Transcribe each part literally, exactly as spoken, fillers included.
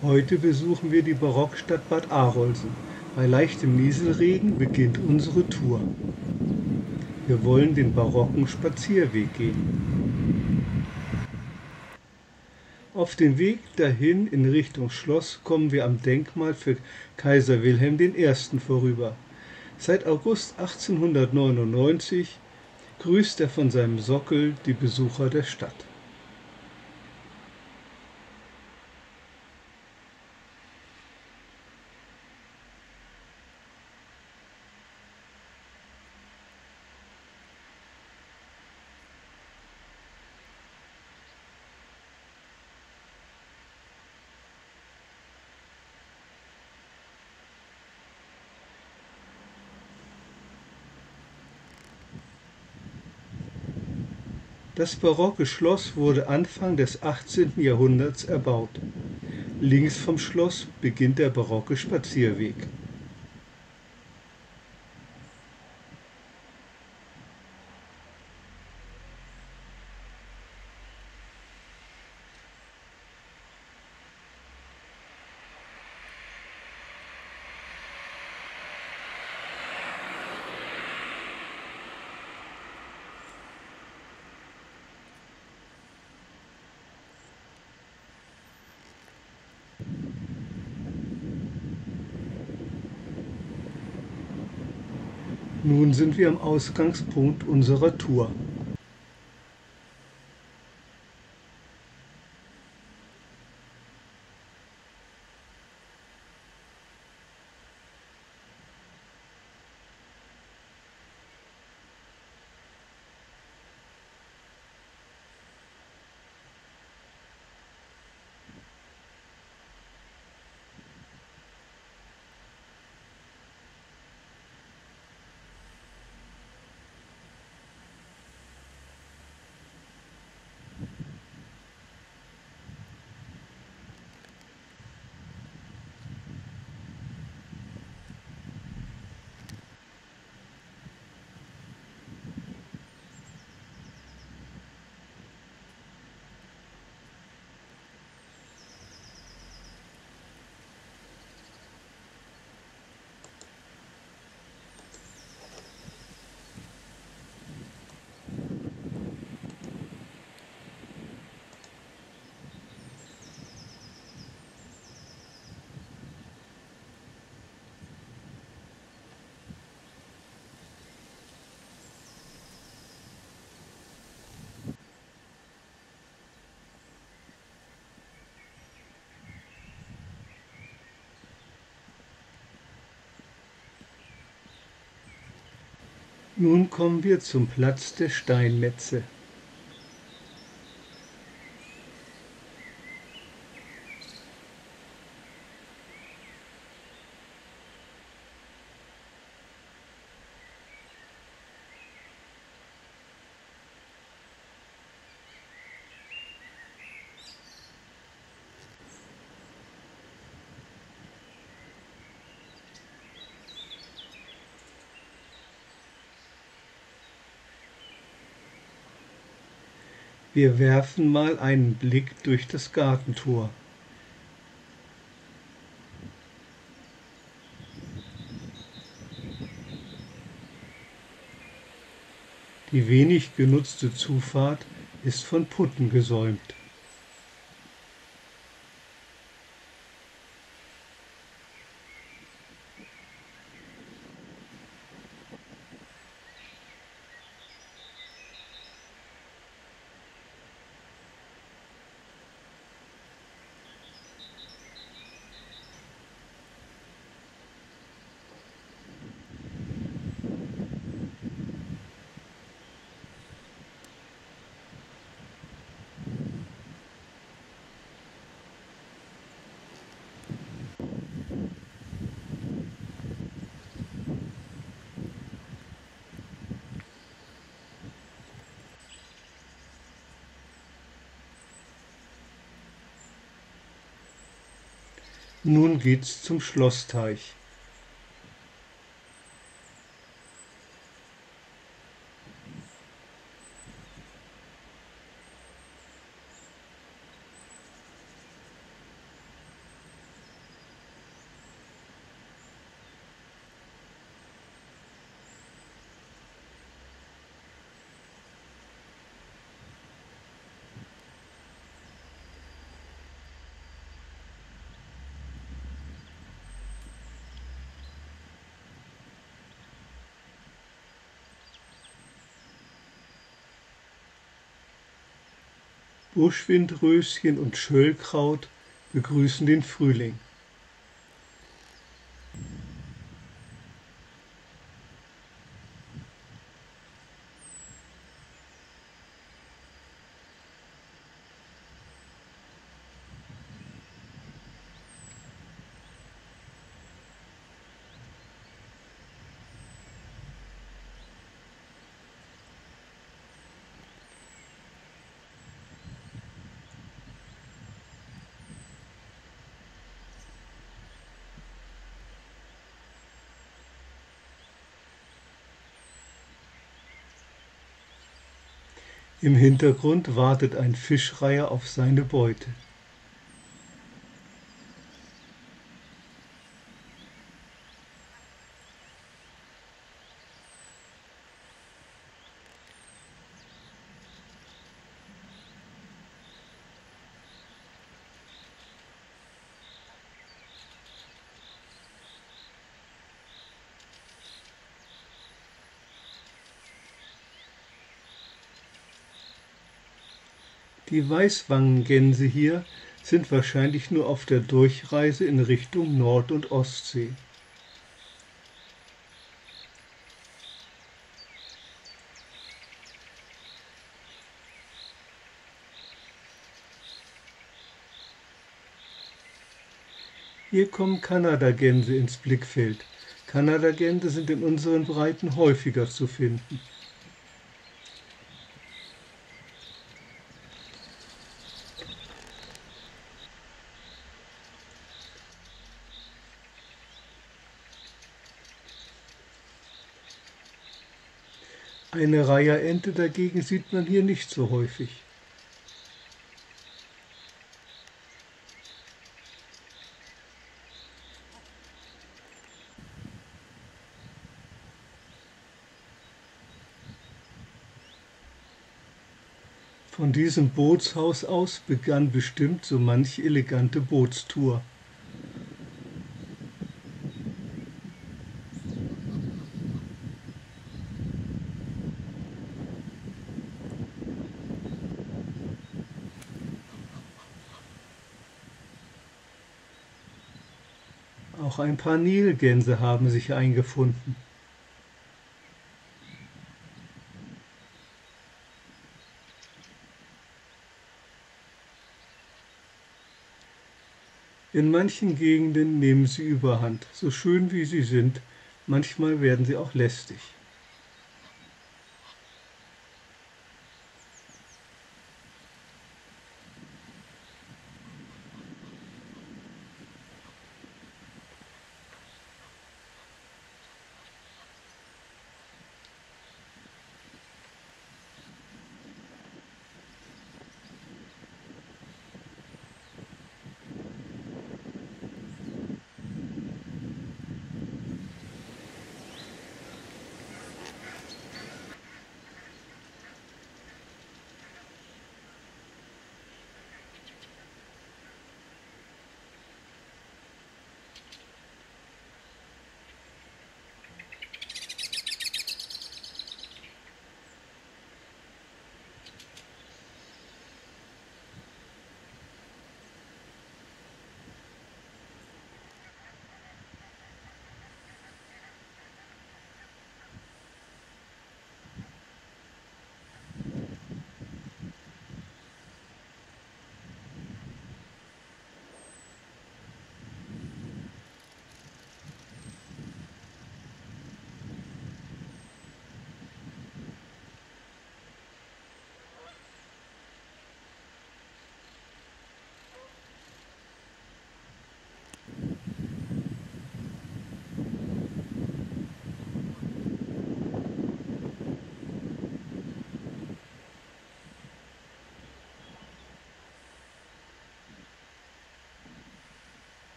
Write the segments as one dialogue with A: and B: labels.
A: Heute besuchen wir die Barockstadt Bad Arolsen. Bei leichtem Nieselregen beginnt unsere Tour. Wir wollen den barocken Spazierweg gehen. Auf dem Weg dahin in Richtung Schloss kommen wir am Denkmal für Kaiser Wilhelm I. vorüber. Seit August achtzehnhundertneunundneunzig grüßt er von seinem Sockel die Besucher der Stadt. Das barocke Schloss wurde Anfang des achtzehnten Jahrhunderts erbaut. Links vom Schloss beginnt der barocke Spazierweg. Nun sind wir am Ausgangspunkt unserer Tour. Nun kommen wir zum Platz der Steinmetze. Wir werfen mal einen Blick durch das Gartentor. Die wenig genutzte Zufahrt ist von Putten gesäumt. Nun geht's zum Schlossteich. Buschwindröschen und Schöllkraut begrüßen den Frühling. Im Hintergrund wartet ein Fischreiher auf seine Beute. Die Weißwangengänse hier sind wahrscheinlich nur auf der Durchreise in Richtung Nord- und Ostsee. Hier kommen Kanadagänse ins Blickfeld. Kanadagänse sind in unseren Breiten häufiger zu finden. Eine Reiherente dagegen sieht man hier nicht so häufig. Von diesem Bootshaus aus begann bestimmt so manch elegante Bootstour. Auch ein paar Nilgänse haben sich eingefunden. In manchen Gegenden nehmen sie überhand, so schön wie sie sind, manchmal werden sie auch lästig.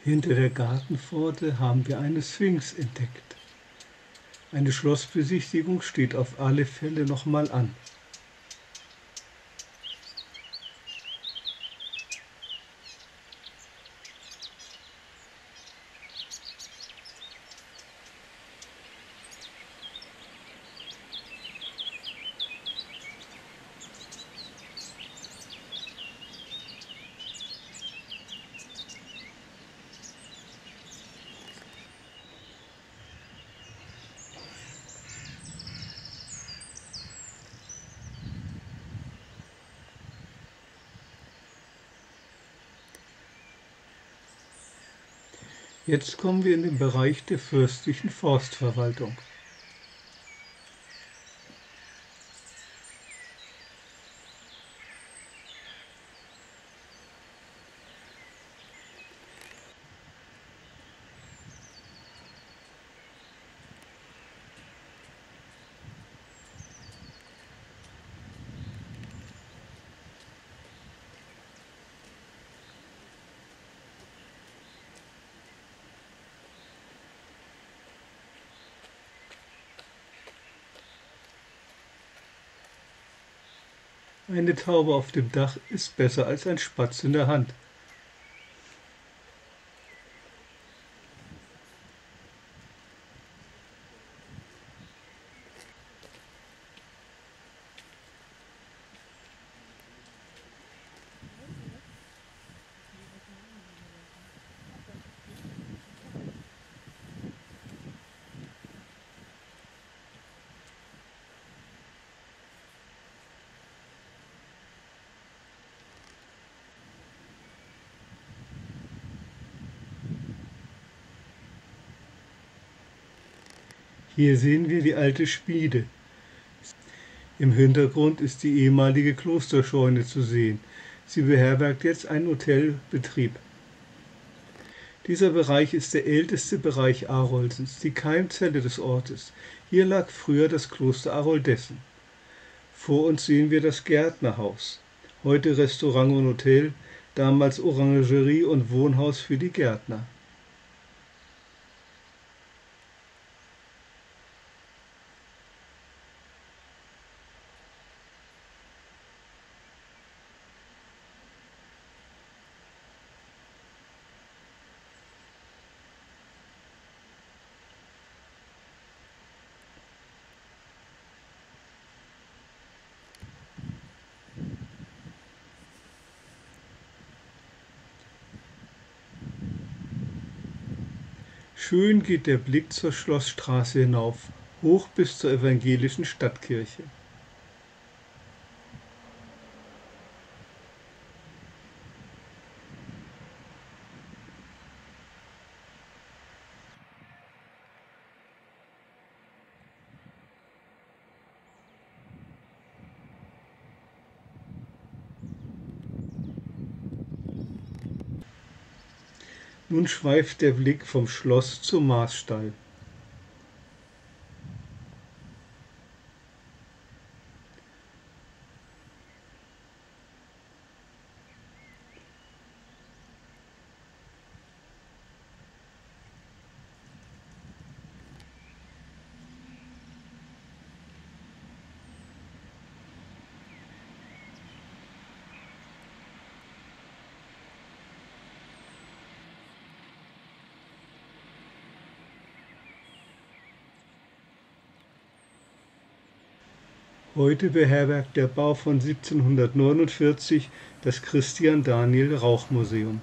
A: Hinter der Gartenpforte haben wir eine Sphinx entdeckt. Eine Schlossbesichtigung steht auf alle Fälle nochmal an. Jetzt kommen wir in den Bereich der fürstlichen Forstverwaltung. Eine Taube auf dem Dach ist besser als ein Spatz in der Hand. Hier sehen wir die alte Schmiede. Im Hintergrund ist die ehemalige Klosterscheune zu sehen. Sie beherbergt jetzt einen Hotelbetrieb. Dieser Bereich ist der älteste Bereich Arolsens, die Keimzelle des Ortes. Hier lag früher das Kloster Aroldessen. Vor uns sehen wir das Gärtnerhaus, heute Restaurant und Hotel, damals Orangerie und Wohnhaus für die Gärtner. Schön geht der Blick zur Schlossstraße hinauf, hoch bis zur evangelischen Stadtkirche. Nun schweift der Blick vom Schloss zum Maßstall. Heute beherbergt der Bau von siebzehnhundertneunundvierzig das Christian-Daniel-Rauch-Museum.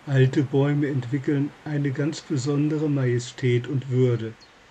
A: Alte Bäume entwickeln eine ganz besondere Majestät und Würde.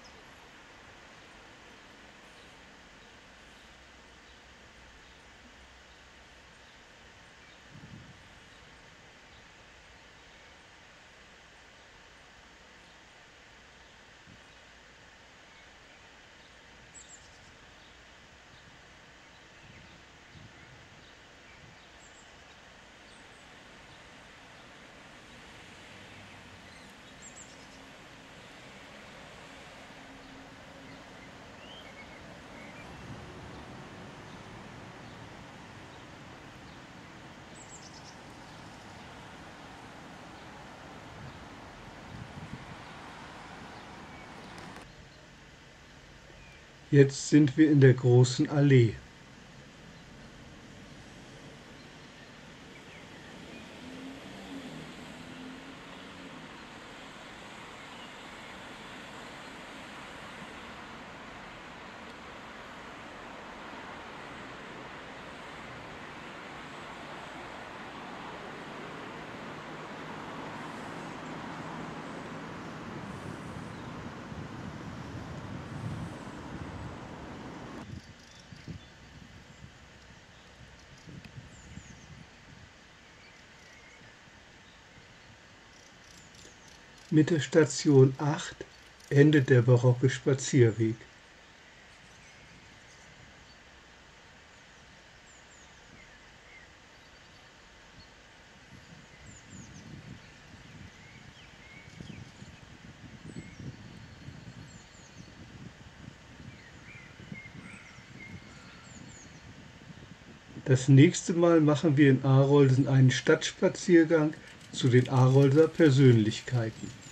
A: Jetzt sind wir in der großen Allee. Mit der Station acht endet der barocke Spazierweg. Das nächste Mal machen wir in Arolsen einen Stadtspaziergang zu den Arolser Persönlichkeiten.